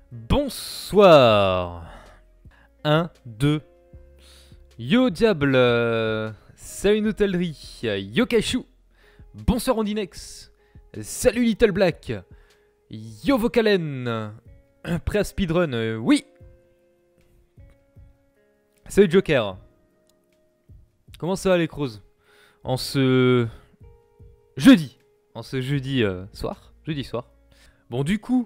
Bonsoir. 1, 2. Yo diable. Salut Notellerie. Yo Kachou. Bonsoir Ondinex. Salut Little Black. Yo Vocalen. Prêt à speedrun, oui. Salut Joker. Comment ça va les crows? En ce jeudi. En ce jeudi soir. Jeudi soir. Bon du coup,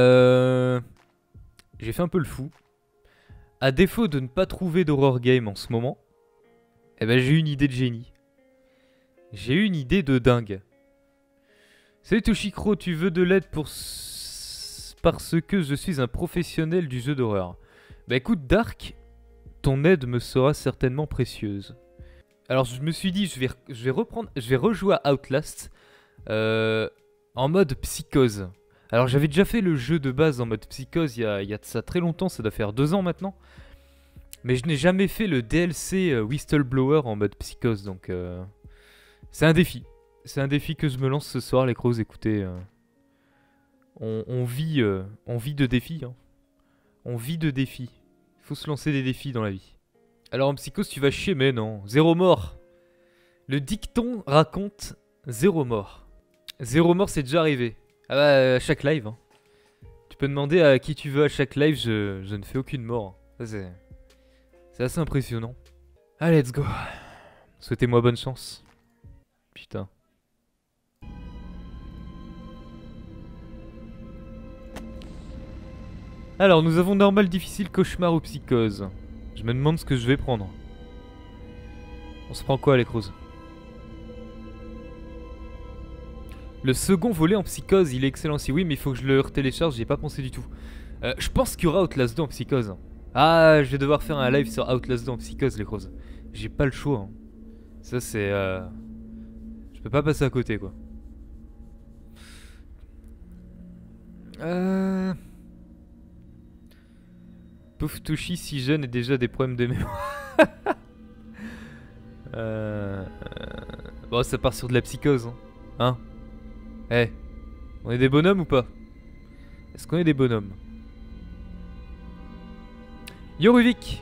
j'ai fait un peu le fou. À défaut de ne pas trouver d'horror game en ce moment, eh ben j'ai eu une idée de génie. J'ai eu une idée de dingue. Salut Toshikro, tu veux de l'aide pour parce que je suis un professionnel du jeu d'horreur. Bah écoute Dark, ton aide me sera certainement précieuse. Alors je me suis dit je vais rejouer à Outlast en mode psychose. Alors j'avais déjà fait le jeu de base en mode psychose il y a de ça très longtemps, ça doit faire 2 ans maintenant. Mais je n'ai jamais fait le DLC Whistleblower en mode psychose, donc c'est un défi. C'est un défi que je me lance ce soir les crows, écoutez. On vit de défis. Hein. On vit de défis. Il faut se lancer des défis dans la vie. Alors en psychose tu vas chier, mais non. 0 mort. Le dicton raconte 0 mort. 0 mort c'est déjà arrivé. Ah bah à chaque live. Hein. Tu peux demander à qui tu veux à chaque live, je ne fais aucune mort. Ça c'est assez impressionnant. Allez let's go. Souhaitez-moi bonne chance. Putain. Alors nous avons normal, difficile, cauchemar ou psychose. Je me demande ce que je vais prendre. On se prend quoi les crows? Le second volet en psychose, il est excellent. Si oui, mais il faut que je le télécharge, j'y ai pas pensé du tout. Je pense qu'il y aura Outlast 2 en psychose. Ah, je vais devoir faire un live sur Outlast 2 en psychose, les crows. J'ai pas le choix. Hein. Ça, c'est... Je peux pas passer à côté, quoi. Pouf Toshi, si jeune et déjà des problèmes de mémoire. Bon, ça part sur de la psychose. Hein? Eh, on est des bonhommes ou pas? Est-ce qu'on est des bonhommes? Yo Ruvik.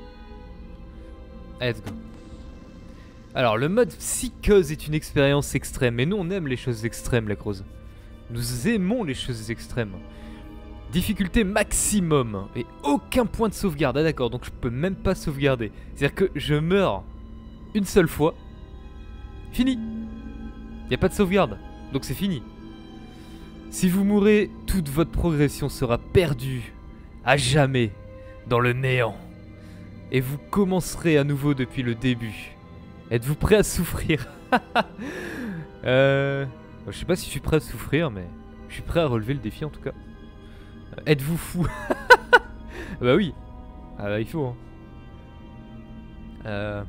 Let's go. Alors, le mode psychose est une expérience extrême. Et nous, on aime les choses extrêmes, les crows. Nous aimons les choses extrêmes. Difficulté maximum. Et aucun point de sauvegarde. Ah d'accord, donc je peux même pas sauvegarder. C'est-à-dire que je meurs une seule fois. Fini. Y a pas de sauvegarde. Donc c'est fini. Si vous mourrez, toute votre progression sera perdue. À jamais. Dans le néant. Et vous commencerez à nouveau depuis le début. Êtes-vous prêt à souffrir? Je sais pas si je suis prêt à souffrir, mais je suis prêt à relever le défi en tout cas. Êtes-vous fou? Bah oui. Ah bah il faut. Hein.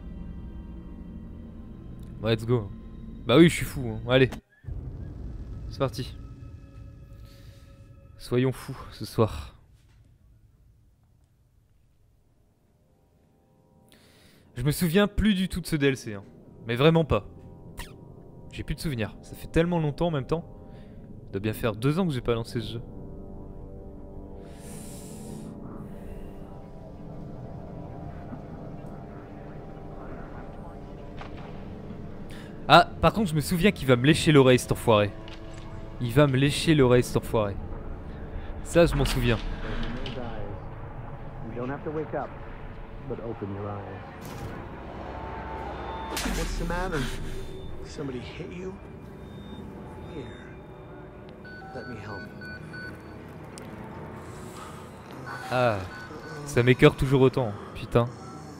Bon, let's go. Bah oui, je suis fou. Hein. Allez. C'est parti. Soyons fous ce soir. Je me souviens plus du tout de ce DLC. Hein. Mais vraiment pas. J'ai plus de souvenirs. Ça fait tellement longtemps en même temps. Ça doit bien faire 2 ans que j'ai pas lancé ce jeu. Ah, par contre, je me souviens qu'il va me lécher l'oreille, cet enfoiré. Il va me lécher l'oreille, cet enfoiré. Ça, je m'en souviens. What's the matter? Somebody hit you? Here. Let me help you. Ah, ça m'écœure toujours autant, putain.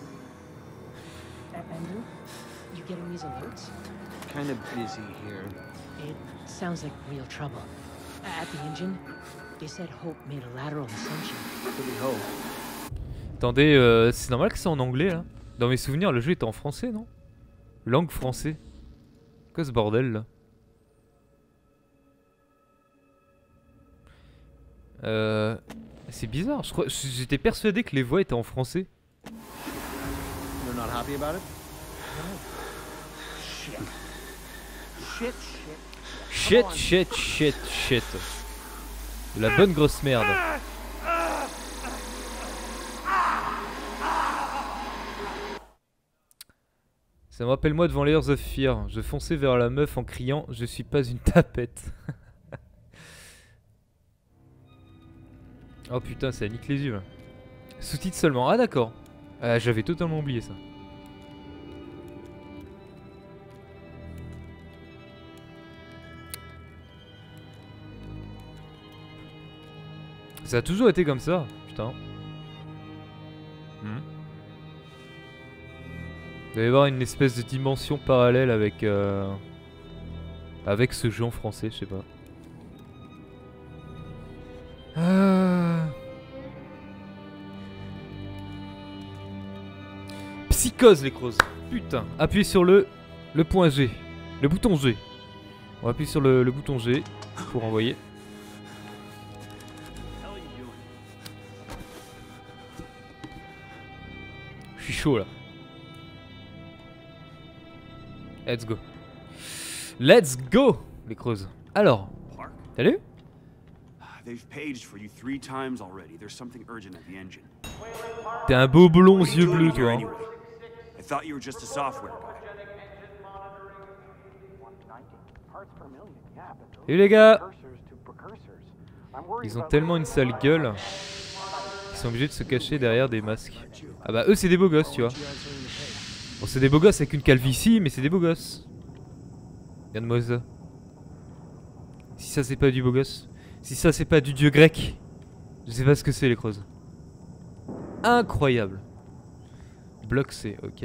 Andrew, you getting these alerts? Kind of busy here. It sounds like real trouble. At the engine, they said Hope made a lateral ascension. Pretty hope. Attendez, c'est normal que c'est en anglais là? Dans mes souvenirs, le jeu était en français, non? Langue français. Quoi ce bordel là? C'est bizarre, j'étais persuadé que les voix étaient en français. You're not happy about it? Shit. Shit, shit. Shit, shit, shit, shit. De la bonne grosse merde. Ça me rappelle moi devant Layers of Fear. Je fonçais vers la meuf en criant « Je suis pas une tapette ». Oh putain, ça nique les yeux là. Sous-titres seulement. Ah d'accord. J'avais totalement oublié ça. Ça a toujours été comme ça, putain. Il doit y avoir une espèce de dimension parallèle avec avec ce jeu en français, je sais pas. Psychose les crozes. Putain. Appuyez sur le point G. Le bouton G. On va appuyer sur le bouton G pour envoyer. Je suis chaud là. Let's go. Let's go les crozes. Alors. Salut. T'es un beau blond aux yeux bleus toi. Hein. Et les gars, ils ont tellement une sale gueule qu'ils sont obligés de se cacher derrière des masques. Ah bah eux c'est des beaux gosses tu vois. Bon c'est des beaux gosses avec une calvitie mais c'est des beaux gosses. Regarde-moi ça. Si ça c'est pas du beau gosse, si ça c'est pas du dieu grec, je sais pas ce que c'est les crozes. Incroyable. Bloc C, ok.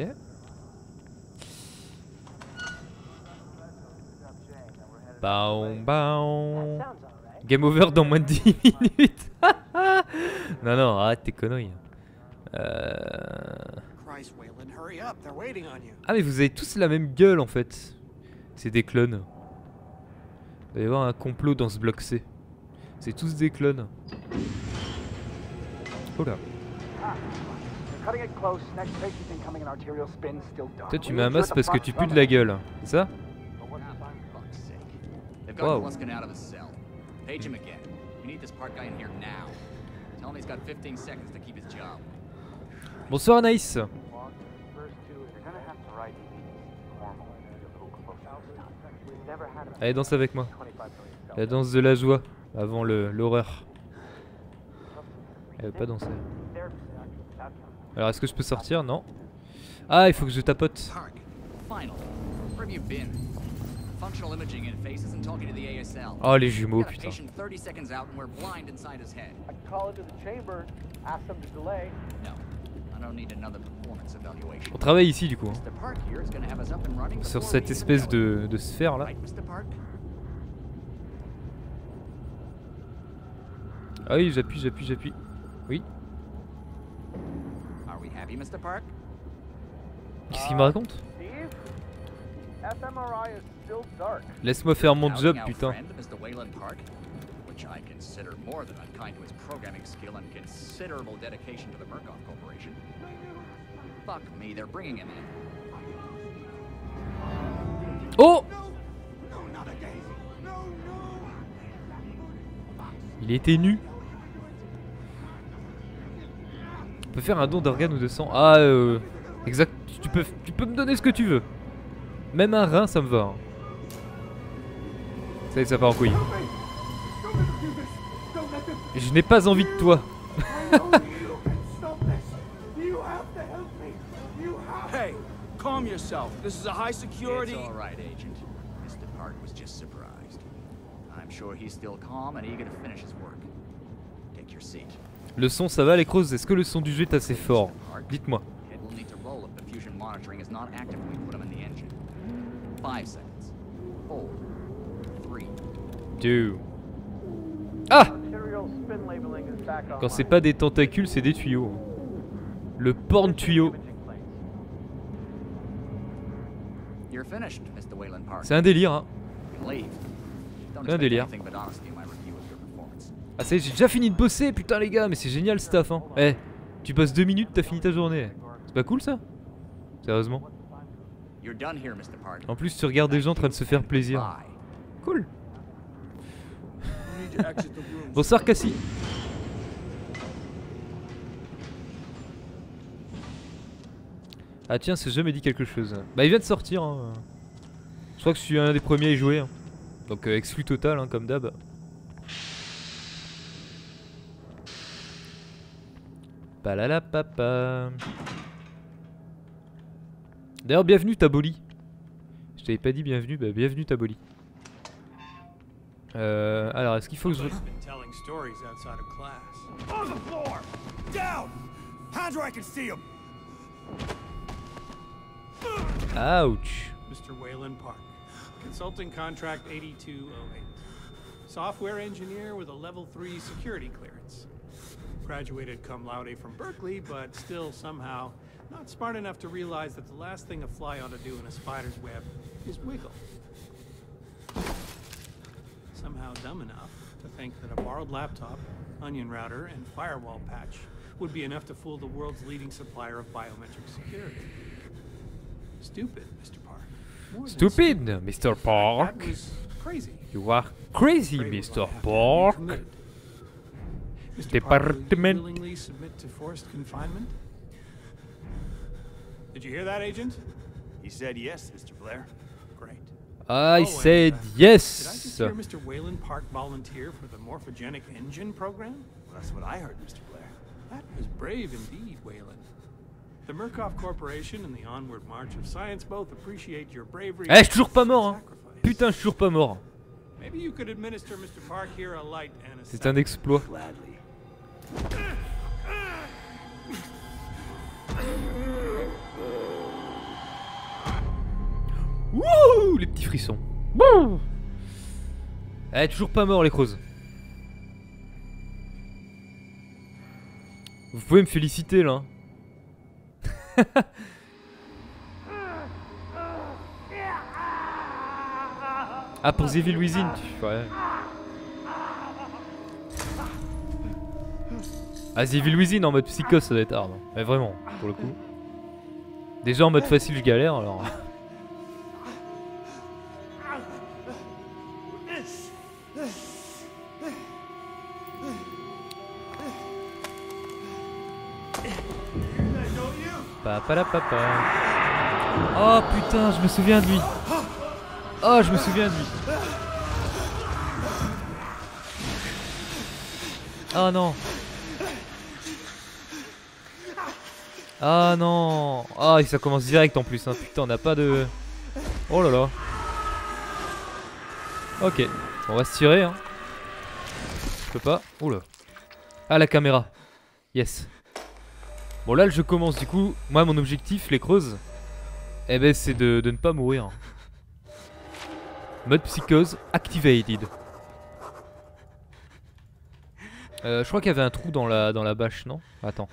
Baum, baum. Game over dans moins de 10 minutes. Non, non, arrête tes conneries. Ah mais vous avez tous la même gueule en fait. C'est des clones. Il va y avoir un complot dans ce bloc C. C'est tous des clones. Oh là. Toi tu mets un masque parce que tu pues de la gueule. C'est ça? Wow. Bonsoir Anaïs. Allez danse avec moi. La danse de la joie avant l'horreur. Elle veut pas danser. Alors est-ce que je peux sortir? Non. Ah il faut que je tapote. Oh les jumeaux putain. On travaille ici du coup hein. Sur cette espèce de sphère là. Ah oui j'appuie. Oui. Qu'est-ce qu'il me raconte? Laisse-moi faire mon job putain. Oh! Il était nu. On peut faire un don d'organes ou de sang. Ah exact, tu peux me donner ce que tu veux. Même un rein ça me va hein. Ça y est, ça part en couille. Je n'ai pas envie de toi. Hey, calm yourself. This is a high security. It's all right, Agent. Mr. Park was just surprised. I'm sure he's still calm and eager to finish his work. Take your seat. Le son ça va les crozes? Est-ce que le son du jeu est assez fort? Dites-moi. 2. Ah! Quand c'est pas des tentacules, c'est des tuyaux. Le porn tuyau. C'est un délire hein. C'est un délire. Ah ça y est, j'ai déjà fini de bosser, putain les gars, mais c'est génial ce taf hein. Eh, tu bosses 2 minutes, t'as fini ta journée. C'est pas cool ça? Sérieusement. En plus tu regardes des gens en train de se faire plaisir. Cool. Bonsoir Cassie. Ah tiens, ce jeu me dit quelque chose. Bah il vient de sortir hein. Je crois que je suis un des premiers à y jouer hein. Donc exclu total hein, comme d'hab. Palalapapa. D'ailleurs bienvenue Taboli. Je t'avais pas dit bienvenue, bah bienvenue Taboli. Alors est-ce qu'il faut que je... Ouch. Mr. Wayland Park, consulting contract 8208. Software engineer with a level 3 security clearance. Graduated cum laude from Berkeley, but still somehow not smart enough to realize that the last thing a fly ought to do in a spider's web is wiggle. Somehow dumb enough to think that a borrowed laptop, onion router, and firewall patch would be enough to fool the world's leading supplier of biometric security. Stupid, Mr. Park. More than Stupid, Mr. Park. That was crazy. You are crazy, Afraid Mr. what will have to be Park. committed. Mr. Park, will you Department. willingly submit to forced confinement? Did you hear that, Agent? He said yes, Mr. Blair. Great. I Oh, said and, did I yes. just hear Mr. Wayland Park volunteer for the morphogenic engine program? Well, that's what I heard, Mr. Blair. That was brave indeed, Wayland. The Murkoff Corporation and the onward march of science both appreciate your bravery. Eh, je suis toujours pas mort hein. Sacrifice. Putain, je suis toujours pas mort. Maybe you could administer Mr. Park here a light anesthetic. C'est un exploit. Gladly. Wouh, les petits frissons. Wouh. Eh, toujours pas mort les creuses. Vous pouvez me féliciter là. Ah, pour The Evil Within, ouais. Ah, The Evil Within en mode psychose, ça doit être hard. Hein. Mais vraiment, pour le coup. Déjà en mode facile, je galère alors. Papa. Oh putain, je me souviens de lui. Oh, je me souviens de lui. Oh non. Ah non. Ah, et ça commence direct en plus. Hein. Putain, on n'a pas de... Oh là là. Ok, on va se tirer. Hein. Je peux pas. Oula. Ah, la caméra. Yes. Bon là le jeu commence du coup. Moi mon objectif les creuses, eh ben c'est de ne pas mourir. Mode psychose activated. Je crois qu'il y avait un trou dans la bâche, non? Attends.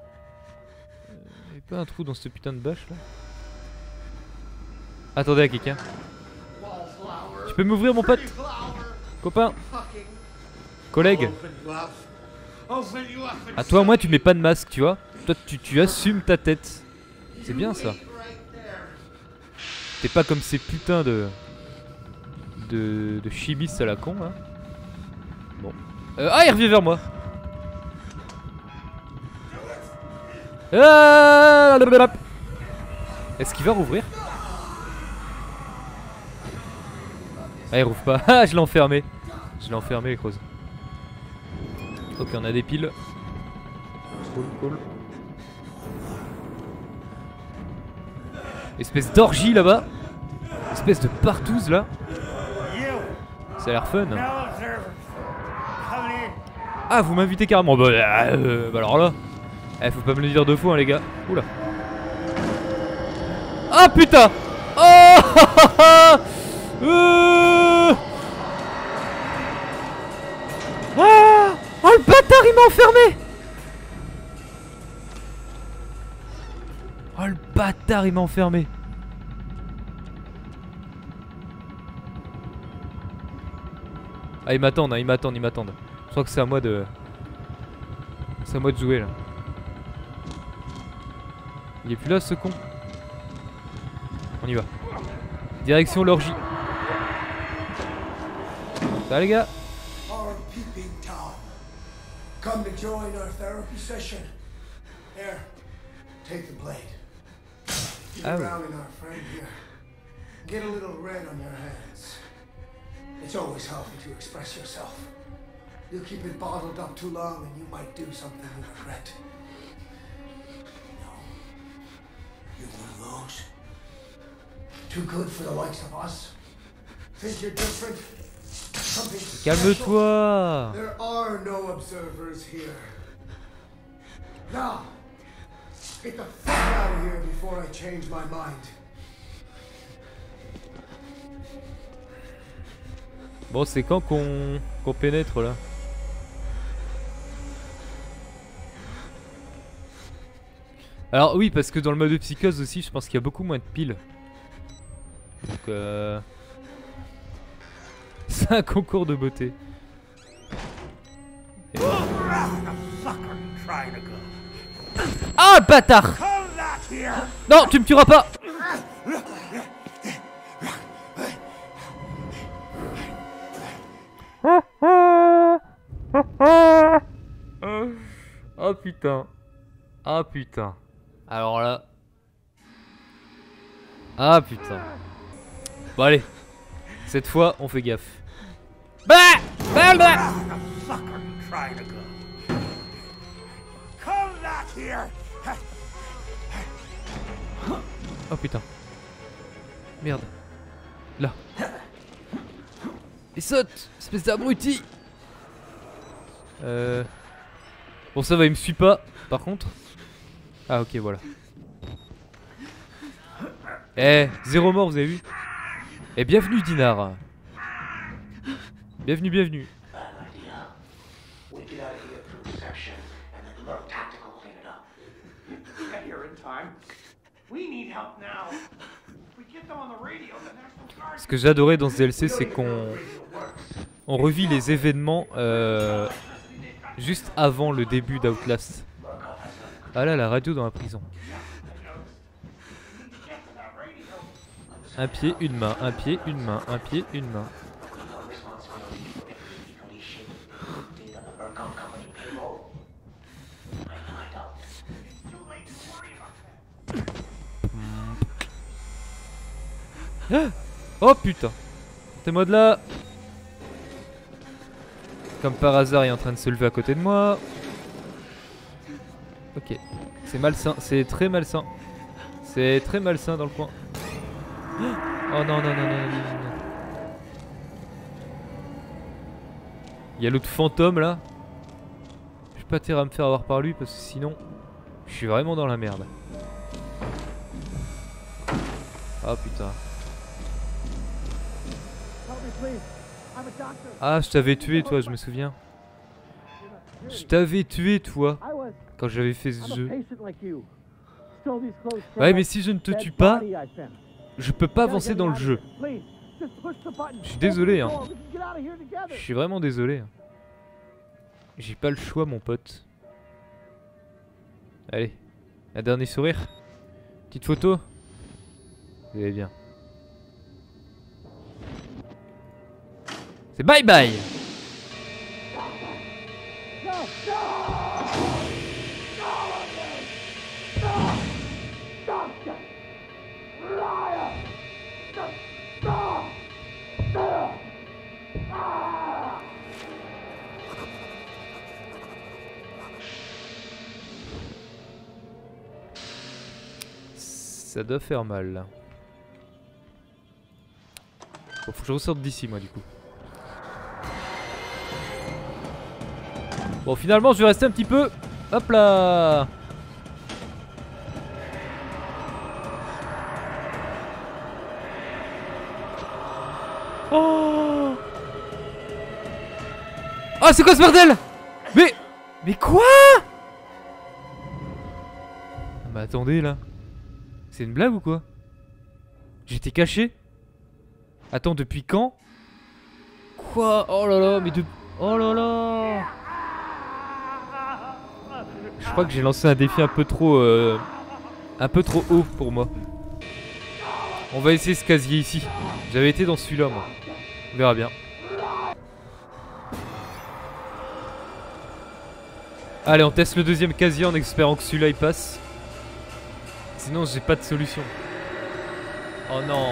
Il n'y a pas un trou dans cette putain de bâche là? Attendez à quelqu'un. Tu peux m'ouvrir mon pote? Copain? Collègue? À toi moi tu mets pas de masque tu vois. Toi tu assumes ta tête. C'est bien ça. T'es pas comme ces putains de chimistes à la con là. Bon. Ah il revient vers moi. Est-ce qu'il va rouvrir? Ah il rouvre pas. Ah je l'ai enfermé. Je l'ai enfermé les creuses. Ok on a des piles. Cool. Espèce d'orgie là-bas. Espèce de partouze là. Ça a l'air fun. Ah vous m'invitez carrément. Bah alors là. Faut pas me le dire deux fois hein, les gars. Oula. Ah putain. Oh oh le bâtard il m'a enfermé. Oh le bâtard il m'a enfermé. Ah ils m'attendent, hein, ils m'attendent. Je crois que c'est à moi de... C'est à moi de jouer là. Il est plus là ce con. On y va. Direction l'orgie. Ça va les gars? Come to join our therapy session. Here, take the blade. Ah ouais. Rallying our friend here. Get a little red on your hands. It's always healthy to express yourself. You keep it bottled up too long and you might do something you regret. No. You're one of those. Too good for the likes of us. Think you're different? Something special? Calme-toi. There are no observers here. Now, get the fuck out of here before I change my mind. Bon, c'est quand qu'on pénètre là? Alors oui, parce que dans le mode de psychose aussi, je pense qu'il y a beaucoup moins de piles. Donc c'est un concours de beauté. Et... Ah, bâtard! Non, tu me tueras pas! Oh putain. Ah putain. Alors là. Ah putain. Bon allez. Cette fois on fait gaffe. Bah, oh putain. Merde. Là. Et saute, espèce d'abruti. Bon ça va, il me suit pas par contre. Ah ok, voilà. Eh, 0 mort, vous avez vu? Et bienvenue Dinar. Bienvenue, bienvenue. Ce que j'adorais dans ce DLC, c'est qu'on revit les événements juste avant le début d'Outlast. Ah là, la radio dans la prison. Un pied, une main, un pied, une main, un pied, une main. Oh putain. Sortez-moi de là. Comme par hasard, il est en train de se lever à côté de moi. Ok. C'est malsain, c'est très malsain. C'est très malsain dans le coin. Oh non, non, non, non, non, non. Il y a l'autre fantôme là. Je vais pas intérêt à me faire avoir par lui parce que sinon, je suis vraiment dans la merde. Oh putain. Ah, je t'avais tué toi, je me souviens. Je t'avais tué toi quand j'avais fait ce jeu. Ouais, mais si je ne te tue pas, je peux pas avancer dans le jeu. Je suis désolé hein. Je suis vraiment désolé. J'ai pas le choix mon pote. Allez, un dernier sourire. Petite photo. Vous allez bien. C'est bye bye. Ça doit faire mal là. Bon, faut que je ressorte d'ici moi du coup. Bon finalement je vais rester un petit peu. Hop là. Oh. Oh c'est quoi ce bordel? Mais quoi? Ah, bah attendez là. C'est une blague ou quoi? J'étais caché? Attends, depuis quand? Quoi? Oh là là, mais de... Oh là là. Je crois que j'ai lancé un défi un peu trop haut pour moi. On va essayer ce casier ici. J'avais été dans celui-là moi. On verra bien. Allez, on teste le deuxième casier en espérant que celui-là il passe. Sinon j'ai pas de solution. Oh non.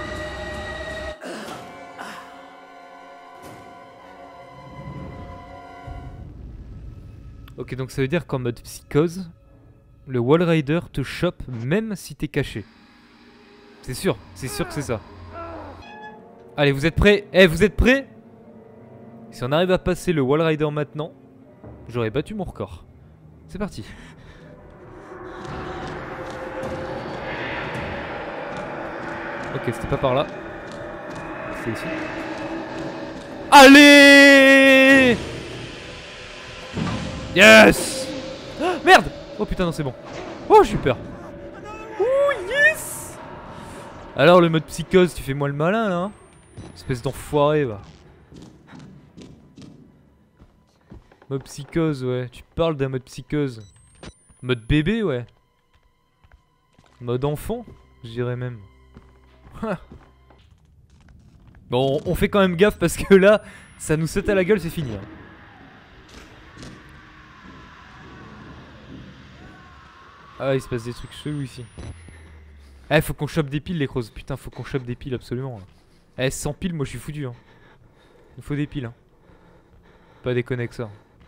Ok, donc ça veut dire qu'en mode psychose, le Wall Rider te chope même si t'es caché. C'est sûr que c'est ça. Allez, vous êtes prêts? Eh, vous êtes prêts? Si on arrive à passer le Wall Rider maintenant, j'aurais battu mon record. C'est parti. Ok, c'était pas par là. C'est ici. Allez! Yes! Ah, merde! Oh putain, non, c'est bon. Oh, j'ai eu peur. Oh, yes! Alors, le mode psychose, tu fais moi le malin là, hein? Espèce d'enfoiré, va. Mode psychose, ouais. Tu parles d'un mode psychose. Mode bébé, ouais. Mode enfant, je dirais même. Bon, on fait quand même gaffe parce que là, ça nous saute à la gueule, c'est fini. Hein. Ah, il se passe des trucs chelous ici. Eh, faut qu'on chope des piles, les crozes. Putain, faut qu'on chope des piles, absolument. Là. Eh, sans piles, moi je suis foutu. Hein. Il faut des piles. Hein. Pas déconner avec ça.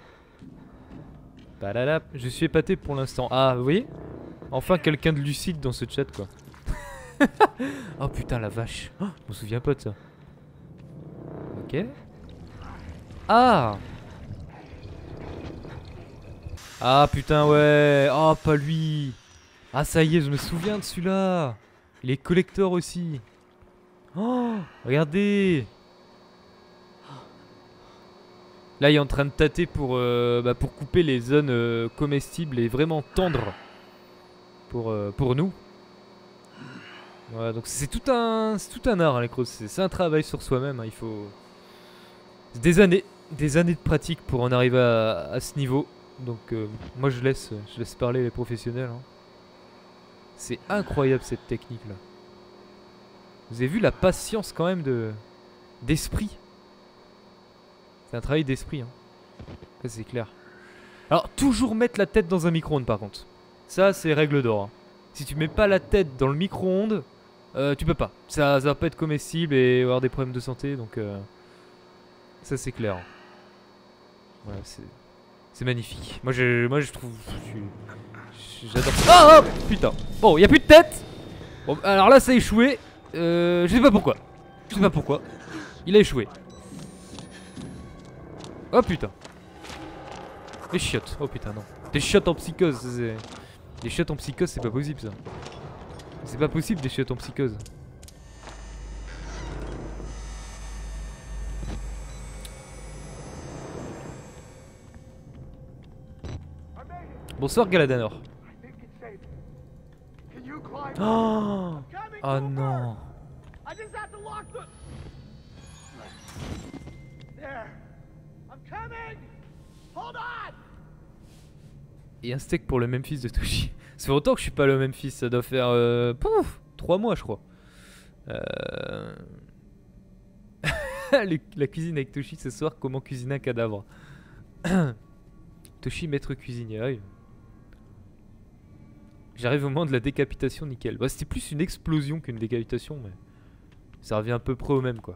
Badadap. Je suis épaté pour l'instant. Ah, vous voyez? Enfin, quelqu'un de lucide dans ce chat, quoi. Oh putain, la vache. Oh, je me souviens pas de ça. Ok. Ah! Ah putain, ouais. Oh, pas lui. Ah, ça y est, je me souviens de celui-là. Il est collector aussi. Oh, regardez. Là, il est en train de tâter pour couper les zones comestibles et vraiment tendres pour nous. Voilà, donc c'est tout un art, hein, les crozes. C'est un travail sur soi-même. Hein, il faut des années de pratique pour en arriver à ce niveau. Donc moi je laisse parler les professionnels. Hein. C'est incroyable cette technique là. Vous avez vu la patience quand même d'esprit. C'est un travail d'esprit. Hein. Ça c'est clair. Alors toujours mettre la tête dans un micro-ondes par contre. Ça c'est règle d'or. Hein. Si tu mets pas la tête dans le micro-ondes, tu peux pas. Ça va pas être comestible et avoir des problèmes de santé. Donc ça c'est clair. Voilà, c'est magnifique. Moi je trouve... J'adore ça. Oh, oh putain. Bon, y a plus de tête. Bon, alors là ça a échoué. Je sais pas pourquoi. Je sais pas pourquoi. Il a échoué. Oh putain. Des chiottes. Oh putain non. Des chiottes en psychose. Des chiottes en psychose c'est pas possible ça. C'est pas possible des chiottes en psychose. Bonsoir Galadanor. Oh, oh non. Et un steak pour le Memphis de Toshi. Ça fait longtemps que je suis pas le Memphis, ça doit faire 3 mois je crois. La cuisine avec Toshi ce soir, comment cuisiner un cadavre. Toshi maître cuisinier. Ah oui. J'arrive au moment de la décapitation, nickel. Bah, c'était plus une explosion qu'une décapitation, mais ça revient à peu près au même quoi.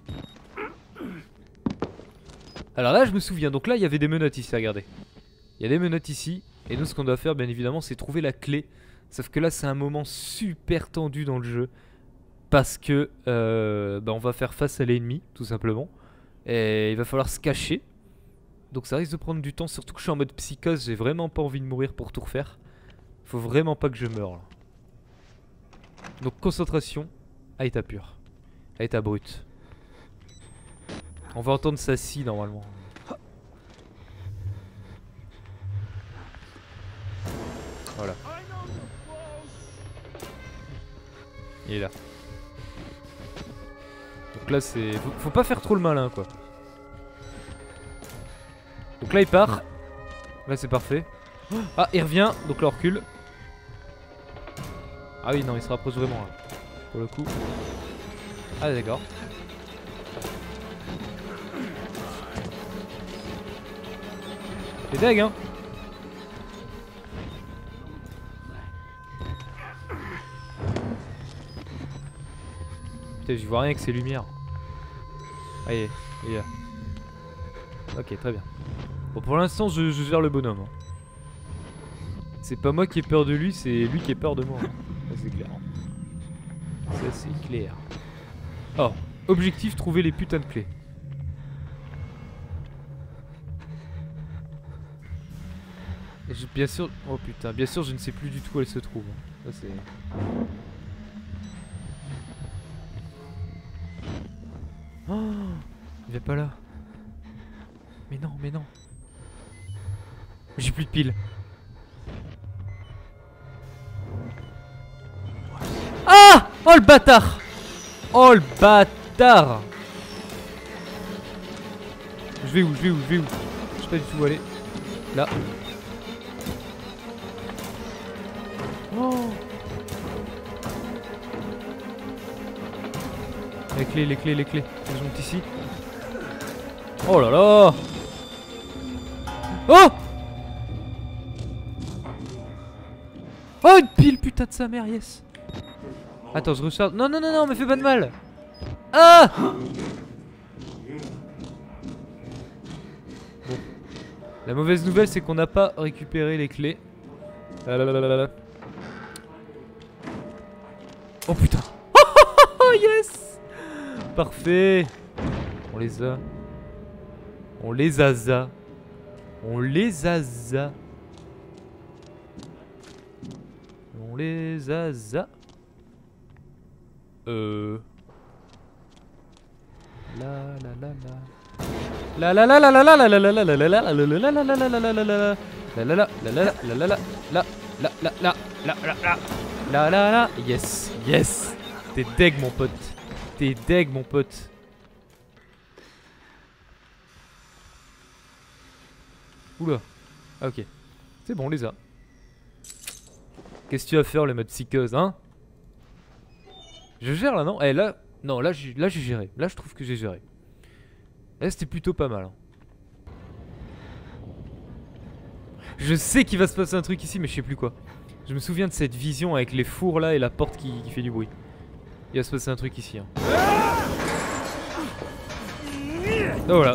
Alors là je me souviens, donc là il y avait des menottes ici, regardez. Il y a des menottes ici, et nous ce qu'on doit faire bien évidemment c'est trouver la clé. Sauf que là c'est un moment super tendu dans le jeu. Parce que on va faire face à l'ennemi, tout simplement. Et il va falloir se cacher. Donc ça risque de prendre du temps, surtout que je suis en mode psychose, j'ai vraiment pas envie de mourir pour tout refaire. Faut vraiment pas que je meure là. Donc concentration à état pur, à état brut. On va entendre ça si normalement. Voilà. Il est là. Donc là c'est... Faut pas faire trop le malin quoi. Donc là il part. Là c'est parfait. Ah il revient, donc là on recule. Ah oui non il se rapproche vraiment là. Pour le coup. Ah d'accord. C'est deg hein. Putain, j'y vois rien avec ces lumières. Allez, il est là. Ok, très bien. Bon, pour l'instant, je gère le bonhomme. Hein. C'est pas moi qui ai peur de lui, c'est lui qui a peur de moi. Hein. Ça, c'est clair. Ça, c'est clair. Oh, objectif, trouver les putains de clés. Et bien sûr... Oh putain, bien sûr, je ne sais plus du tout où elle se trouve. Ça, c'est... Oh, il va pas là. Mais non, mais non. J'ai plus de piles. Ah! Oh le bâtard! Oh le bâtard! Je vais où? Je sais pas du tout où aller. Là. Oh! Les clés. Elles sont ici. Oh là là! Oh! Oh, une pile, putain de sa mère, yes! Attends, je recharge. Non, me fais pas de mal! Ah! Bon. La mauvaise nouvelle, c'est qu'on n'a pas récupéré les clés. Oh putain! Oh yes! Parfait! On les a. On les a za. On les a za. On les a za. Yes, yes. T'es deg mon pote. T'es deg mon pote. Oula. Ah, ok. C'est bon, on les a. Qu'est-ce que tu vas faire le mode psychose, hein? Je gère là, non? Eh là, non, là j'ai géré. Là je trouve que j'ai géré. Là c'était plutôt pas mal. Hein. Je sais qu'il va se passer un truc ici, mais je sais plus quoi. Je me souviens de cette vision avec les fours là et la porte qui fait du bruit. Il va se passer un truc ici. Hein. Oh voilà.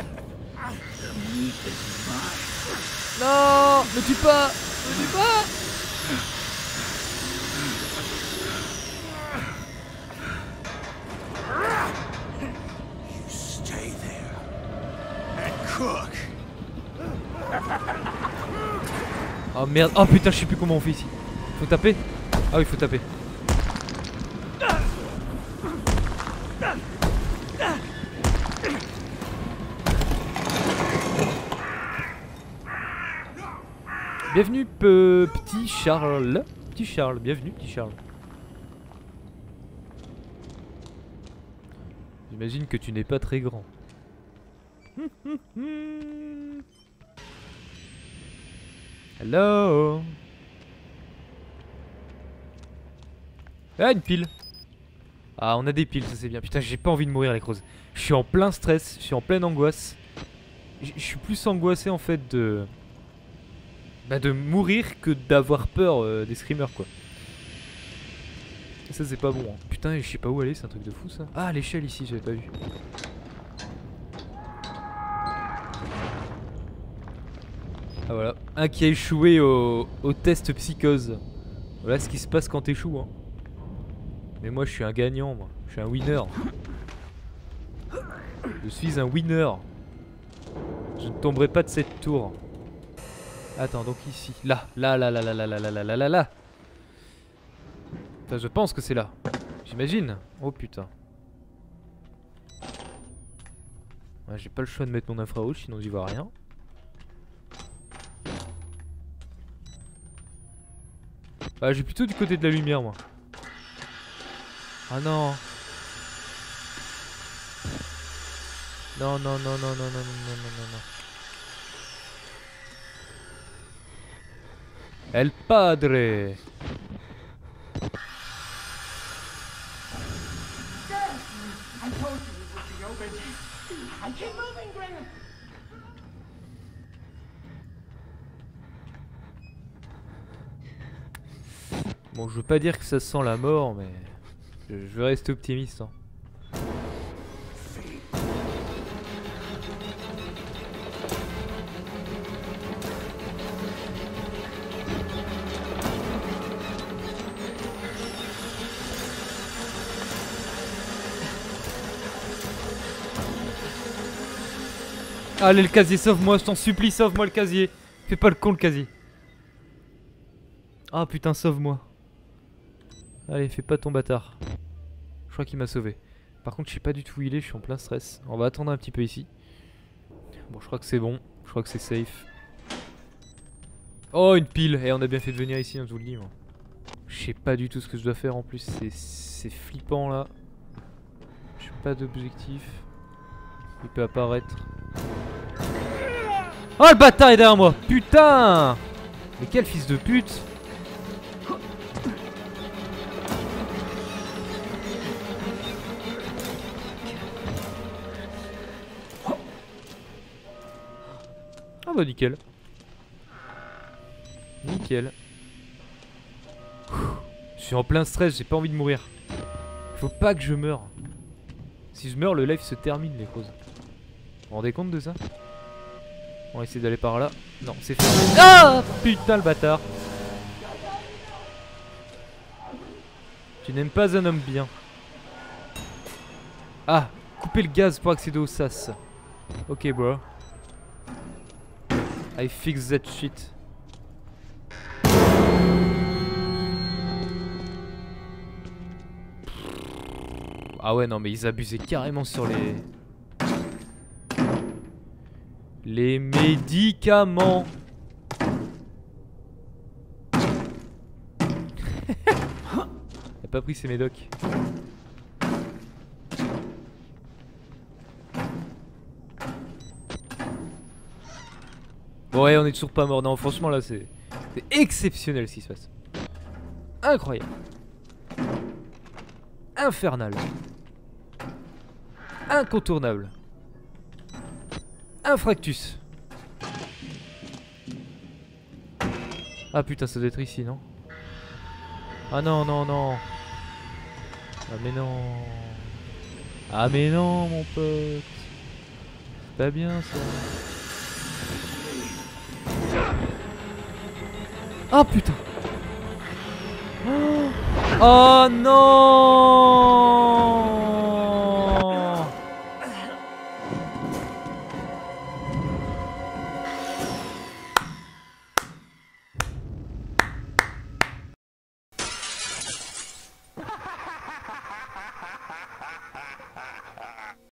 Non, ne tue pas, ne tue pas. Oh merde, oh putain, je sais plus comment on fait ici. Faut taper? Ah oui, faut taper. Bienvenue petit Charles. Petit Charles, bienvenue petit Charles. J'imagine que tu n'es pas très grand. Hello. Ah, une pile. Ah, on a des piles, ça c'est bien. Putain, j'ai pas envie de mourir, les crozes. Je suis en plein stress, je suis en pleine angoisse. Je suis plus angoissé en fait de... Bah, de mourir que d'avoir peur des screamers, quoi. Ça c'est pas bon. Hein. Putain, je sais pas où aller, c'est un truc de fou ça. Ah, l'échelle ici, j'avais pas vu. Ah voilà, un qui a échoué au test psychose. Voilà ce qui se passe quand t'échoues hein. Mais moi je suis un gagnant moi, je suis un winner. Je suis un winner. Je ne tomberai pas de cette tour. Attends, donc ici, là. Enfin, je pense que c'est là. J'imagine. Oh putain. Ouais, j'ai pas le choix de mettre mon infrarouge sinon j'y vois rien. Ah, j'ai plutôt du côté de la lumière, moi. Ah non. Non. El Padre. Bon, je veux pas dire que ça sent la mort, mais je vais rester optimiste. Hein. Allez le casier, sauve-moi, je t'en supplie, sauve-moi le casier. Fais pas le con le casier. Ah putain, sauve-moi. Allez, fais pas ton bâtard. Je crois qu'il m'a sauvé. Par contre, je sais pas du tout où il est, je suis en plein stress. On va attendre un petit peu ici. Bon, je crois que c'est bon. Je crois que c'est safe. Oh, une pile. Et on a bien fait de venir ici, hein, je vous le dis. Moi. Je sais pas du tout ce que je dois faire en plus. C'est flippant là. J'ai pas d'objectif. Il peut apparaître. Oh, le bâtard est derrière moi. Putain. Mais quel fils de pute. Ah bah nickel. Nickel. Je suis en plein stress, j'ai pas envie de mourir. Faut pas que je meure. Si je meurs, le live se termine les causes. Vous vous rendez compte de ça? On va essayer d'aller par là. Non, c'est fait. Ah putain le bâtard. Tu n'aimes pas un homme bien. Ah, couper le gaz pour accéder au sas. Ok bro. I fix that shit. Ah ouais non mais ils abusaient carrément sur les médicaments. Il a pas pris ses médocs. Bon ouais on est toujours pas mort. Non franchement là c'est exceptionnel ce qui se passe. Incroyable. Infernal. Incontournable. Infractus. Ah putain ça doit être ici non? Ah non non non. Ah mais non. Ah mais non mon pote. C'est pas bien ça. Oh putain. Oh non.